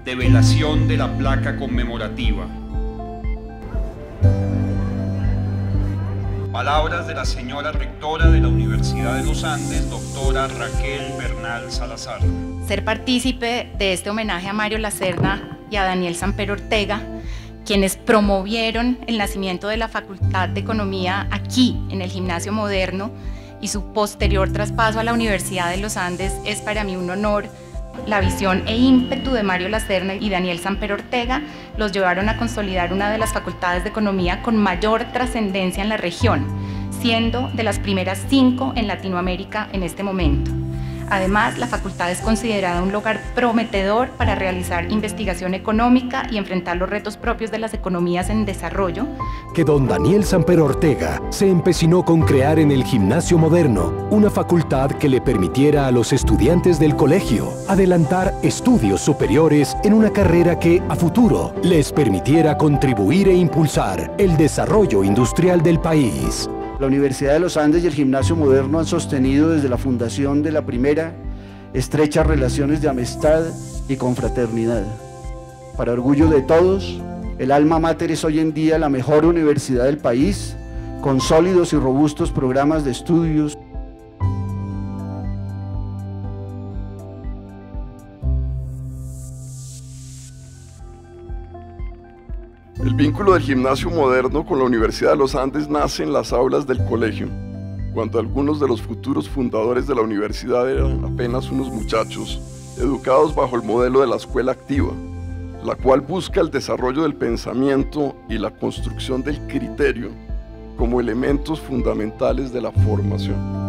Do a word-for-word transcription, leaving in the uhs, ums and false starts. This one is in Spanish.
develación de la placa conmemorativa. Palabras de la señora rectora de la Universidad de los Andes, doctora Raquel Bernal Salazar. Ser partícipe de este homenaje a Mario Lacerda y a Daniel Samper Ortega, quienes promovieron el nacimiento de la Facultad de Economía aquí, en el Gimnasio Moderno, y su posterior traspaso a la Universidad de los Andes, es para mí un honor. La visión e ímpetu de Mario Lacerda y Daniel Samper Ortega los llevaron a consolidar una de las facultades de economía con mayor trascendencia en la región, siendo de las primeras cinco en Latinoamérica en este momento. Además, la facultad es considerada un lugar prometedor para realizar investigación económica y enfrentar los retos propios de las economías en desarrollo. Que don Daniel Samper Ortega se empecinó con crear en el Gimnasio Moderno una facultad que le permitiera a los estudiantes del colegio adelantar estudios superiores en una carrera que, a futuro, les permitiera contribuir e impulsar el desarrollo industrial del país. La Universidad de los Andes y el Gimnasio Moderno han sostenido desde la fundación de la primera estrechas relaciones de amistad y confraternidad. Para orgullo de todos, el Alma Mater es hoy en día la mejor universidad del país, con sólidos y robustos programas de estudios. El vínculo del Gimnasio Moderno con la Universidad de los Andes nace en las aulas del colegio, cuando algunos de los futuros fundadores de la universidad eran apenas unos muchachos, educados bajo el modelo de la escuela activa, la cual busca el desarrollo del pensamiento y la construcción del criterio como elementos fundamentales de la formación.